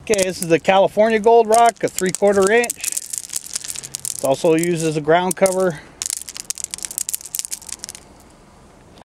Okay, this is the California Gold Rock, a 3/4 inch. It's also used as a ground cover